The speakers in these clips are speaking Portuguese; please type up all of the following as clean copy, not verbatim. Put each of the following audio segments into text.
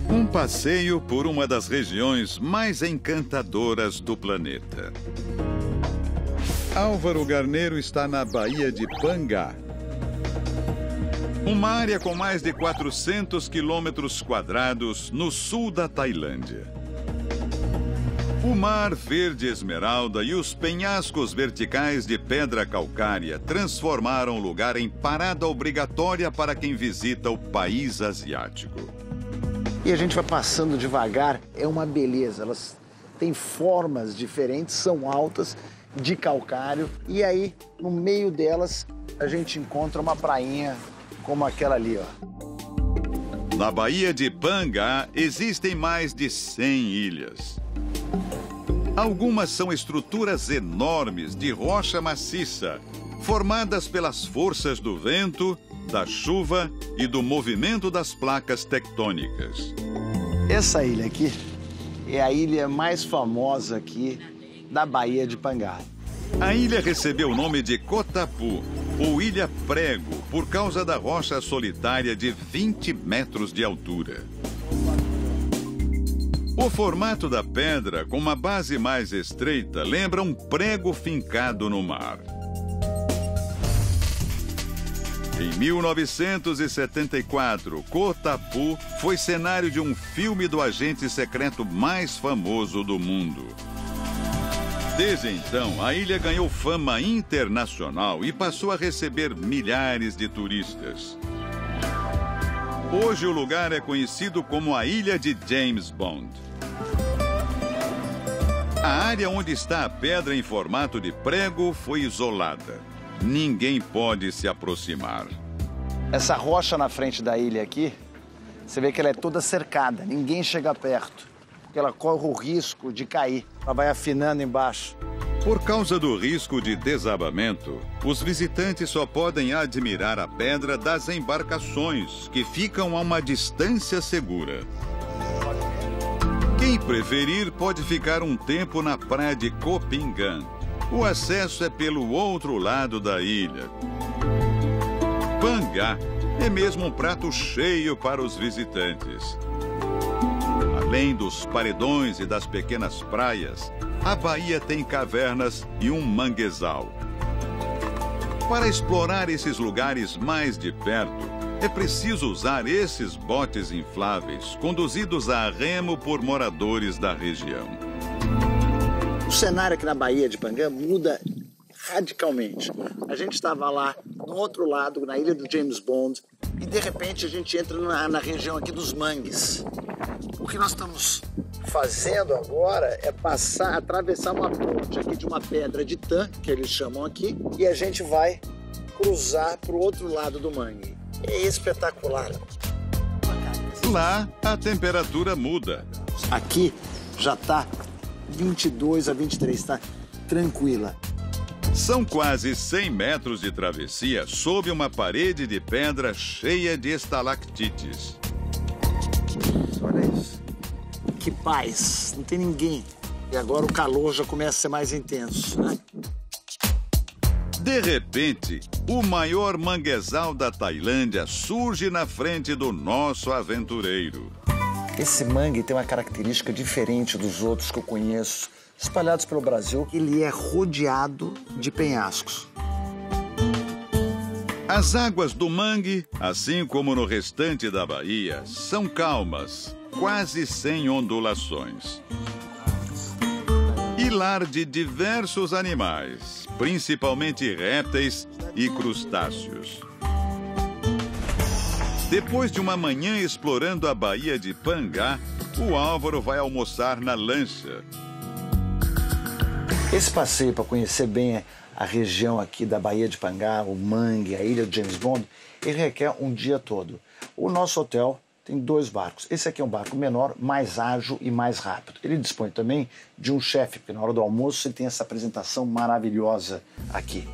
Um passeio por uma das regiões mais encantadoras do planeta. Álvaro Garneiro está na Baía de Pangá. Uma área com mais de 400 quilômetros quadrados no sul da Tailândia. O mar verde esmeralda e os penhascos verticais de pedra calcária transformaram o lugar em parada obrigatória para quem visita o país asiático. E a gente vai passando devagar, é uma beleza. Elas têm formas diferentes, são altas, de calcário. E aí, no meio delas, a gente encontra uma prainha como aquela ali, ó. Na Baía de Pangá, existem mais de 100 ilhas. Algumas são estruturas enormes de rocha maciça, formadas pelas forças do vento, da chuva e do movimento das placas tectônicas. Essa ilha aqui é a ilha mais famosa aqui da Baía de Pangá. A ilha recebeu o nome de Kotapu, ou Ilha Prego, por causa da rocha solitária de 20 metros de altura. O formato da pedra, com uma base mais estreita, lembra um prego fincado no mar. Em 1974, Kotapu foi cenário de um filme do agente secreto mais famoso do mundo. Desde então, a ilha ganhou fama internacional e passou a receber milhares de turistas. Hoje o lugar é conhecido como a Ilha de James Bond. A área onde está a pedra em formato de prego foi isolada. Ninguém pode se aproximar. Essa rocha na frente da ilha aqui, você vê que ela é toda cercada, ninguém chega perto, porque ela corre o risco de cair, ela vai afinando embaixo. Por causa do risco de desabamento, os visitantes só podem admirar a pedra das embarcações, que ficam a uma distância segura. Quem preferir pode ficar um tempo na praia de Koh Phangan. O acesso é pelo outro lado da ilha. Pangá é mesmo um prato cheio para os visitantes. Além dos paredões e das pequenas praias, a baía tem cavernas e um manguezal. Para explorar esses lugares mais de perto, é preciso usar esses botes infláveis, conduzidos a remo por moradores da região. O cenário aqui na Baía de Pangá muda radicalmente. A gente estava lá no outro lado, na ilha do James Bond, e de repente a gente entra na região aqui dos mangues. O que nós estamos fazendo agora é atravessar uma ponte aqui de uma pedra de tã, que eles chamam aqui, e a gente vai cruzar para o outro lado do mangue. É espetacular. Lá, a temperatura muda. Aqui já está 22 a 23, está tranquila. São quase 100 metros de travessia sob uma parede de pedra cheia de estalactites. Olha isso. Que paz, não tem ninguém. E agora o calor já começa a ser mais intenso, né? De repente, o maior manguezal da Tailândia surge na frente do nosso aventureiro. Esse mangue tem uma característica diferente dos outros que eu conheço, espalhados pelo Brasil. Ele é rodeado de penhascos. As águas do mangue, assim como no restante da baía, são calmas, quase sem ondulações. E lar de diversos animais, principalmente répteis e crustáceos. Depois de uma manhã explorando a Baía de Pangá, o Álvaro vai almoçar na lancha. Esse passeio para conhecer bem a região aqui da Baía de Pangá, o mangue, a ilha de James Bond, ele requer um dia todo. O nosso hotel tem 2 barcos. Esse aqui é um barco menor, mais ágil e mais rápido. Ele dispõe também de um chefe, porque na hora do almoço você tem essa apresentação maravilhosa aqui.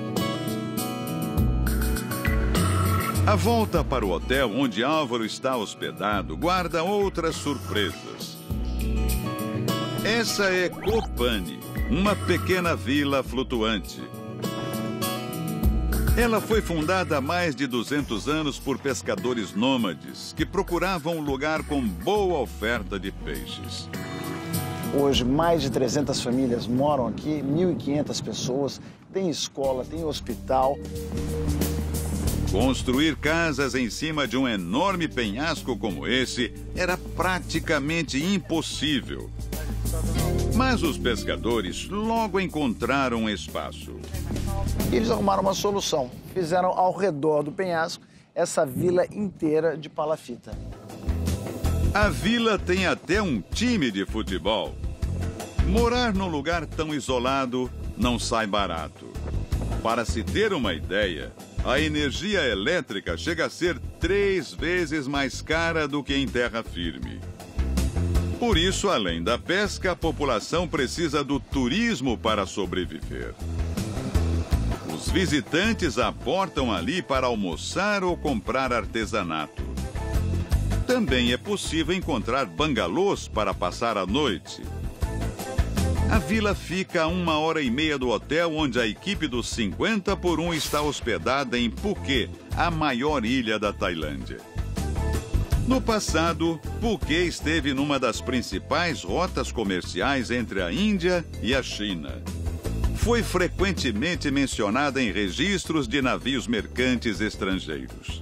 A volta para o hotel onde Álvaro está hospedado guarda outras surpresas. Essa é Koh Phangan, uma pequena vila flutuante. Ela foi fundada há mais de 200 anos por pescadores nômades que procuravam um lugar com boa oferta de peixes. Hoje, mais de 300 famílias moram aqui, 1.500 pessoas, tem escola, tem hospital. Construir casas em cima de um enorme penhasco como esse era praticamente impossível. Mas os pescadores logo encontraram um espaço. E eles arrumaram uma solução. Fizeram ao redor do penhasco essa vila inteira de palafita. A vila tem até um time de futebol. Morar num lugar tão isolado não sai barato. Para se ter uma ideia, a energia elétrica chega a ser 3 vezes mais cara do que em terra firme. Por isso, além da pesca, a população precisa do turismo para sobreviver. Os visitantes aportam ali para almoçar ou comprar artesanato. Também é possível encontrar bangalôs para passar a noite. A vila fica a 1h30 do hotel onde a equipe dos 50 por 1 está hospedada em Phuket, a maior ilha da Tailândia. No passado, Phuket esteve numa das principais rotas comerciais entre a Índia e a China. Foi frequentemente mencionada em registros de navios mercantes estrangeiros.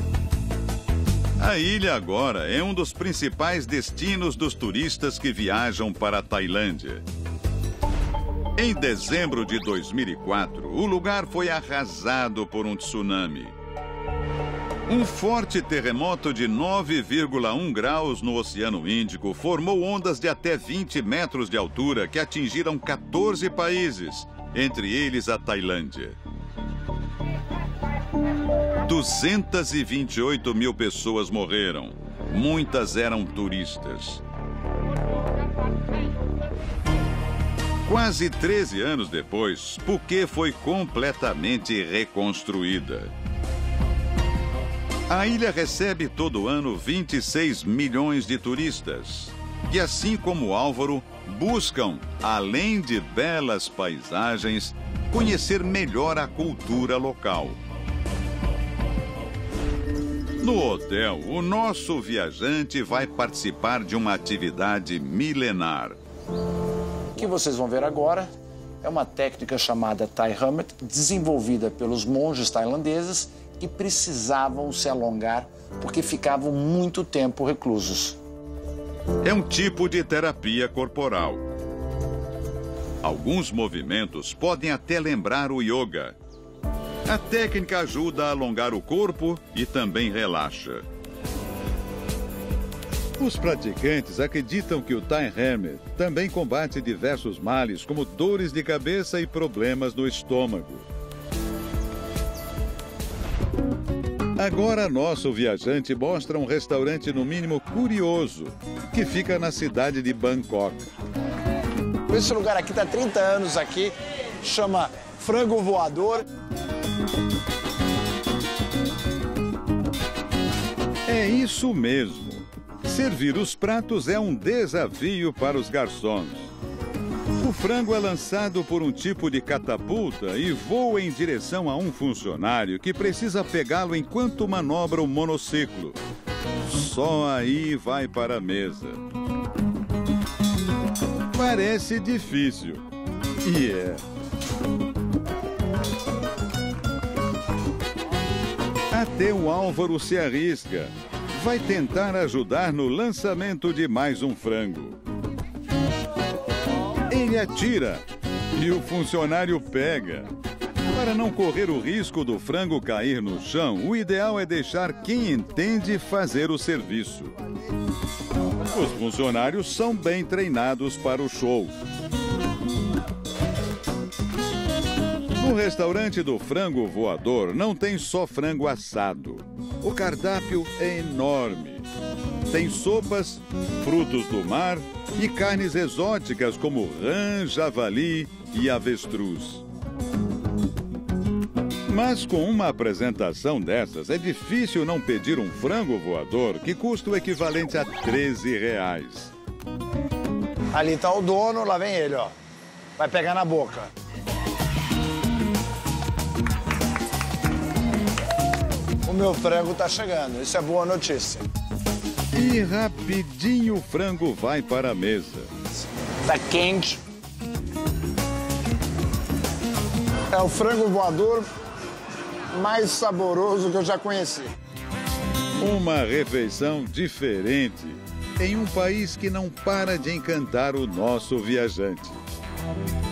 A ilha agora é um dos principais destinos dos turistas que viajam para a Tailândia. Em dezembro de 2004, o lugar foi arrasado por um tsunami. Um forte terremoto de 9,1 graus no Oceano Índico formou ondas de até 20 metros de altura que atingiram 14 países, entre eles a Tailândia. 228 mil pessoas morreram. Muitas eram turistas. Quase 13 anos depois, Phuket foi completamente reconstruída. A ilha recebe todo ano 26 milhões de turistas, que, assim como Álvaro, buscam, além de belas paisagens, conhecer melhor a cultura local. No hotel, o nosso viajante vai participar de uma atividade milenar. O que vocês vão ver agora é uma técnica chamada Thai Hermit, desenvolvida pelos monges tailandeses que precisavam se alongar porque ficavam muito tempo reclusos. É um tipo de terapia corporal. Alguns movimentos podem até lembrar o yoga. A técnica ajuda a alongar o corpo e também relaxa. Os praticantes acreditam que o Thai Hermit também combate diversos males, como dores de cabeça e problemas no estômago. Agora, nosso viajante mostra um restaurante no mínimo curioso, que fica na cidade de Bangkok. Esse lugar aqui está há 30 anos aqui, chama Frango Voador. É isso mesmo. Servir os pratos é um desafio para os garçons. O frango é lançado por um tipo de catapulta e voa em direção a um funcionário que precisa pegá-lo enquanto manobra o monociclo. Só aí vai para a mesa. Parece difícil. E é. Até o Álvaro se arrisca. Vai tentar ajudar no lançamento de mais um frango. Ele atira e o funcionário pega. Para não correr o risco do frango cair no chão, o ideal é deixar quem entende fazer o serviço. Os funcionários são bem treinados para o show. No restaurante do Frango Voador não tem só frango assado. O cardápio é enorme. Tem sopas, frutos do mar e carnes exóticas como rã, javali e avestruz. Mas com uma apresentação dessas, é difícil não pedir um frango voador que custa o equivalente a R$13. Ali está o dono, lá vem ele, ó. Vai pegar na boca. meu frango tá chegando. Isso é boa notícia. E rapidinho o frango vai para a mesa. Tá quente. É o frango voador mais saboroso que eu já conheci. Uma refeição diferente em um país que não para de encantar o nosso viajante.